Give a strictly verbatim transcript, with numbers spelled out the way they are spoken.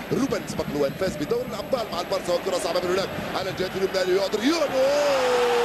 روبنز مقلوان فاز بدوري الابطال مع البارسا، وكره صعبه من هناك على الجهه اليمنى ليودريو.